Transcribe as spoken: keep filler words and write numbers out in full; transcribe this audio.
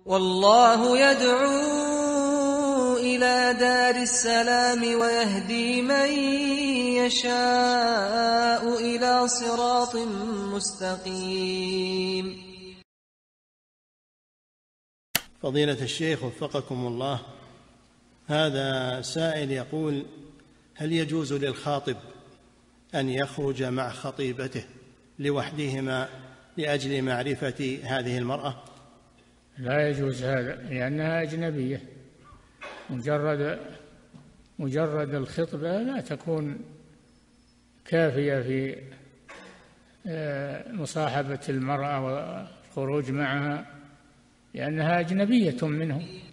والله يدعو إلى دار السلام ويهدي من يشاء إلى صراط مستقيم. فضيلة الشيخ وفقكم الله، هذا سائل يقول: هل يجوز للخاطب أن يخرج مع خطيبته لوحدهما لأجل معرفة هذه المرأة؟ لا يجوز هذا، لأنها أجنبية. مجرد مجرد الخطبة لا تكون كافية في مصاحبة المرأة والخروج معها، لأنها أجنبية منه.